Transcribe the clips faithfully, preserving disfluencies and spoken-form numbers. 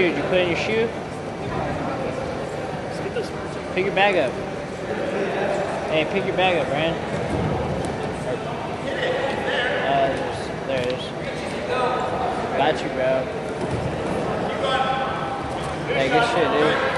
shoe? Did you put it in your shoe? Pick your bag up. Hey, pick your bag up, Brandon. Uh, there's, there it is. Got you, bro. Hey, good shit, dude.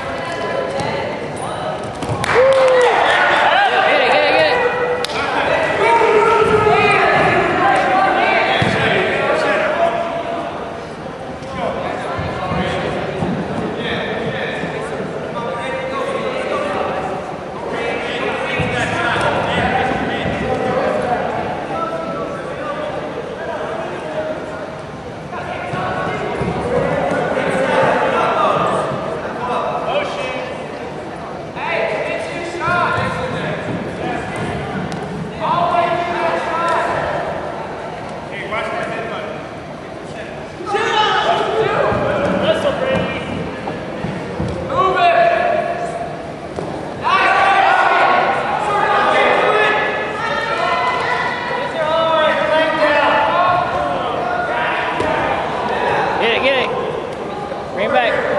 Get it, get it. Bring it back.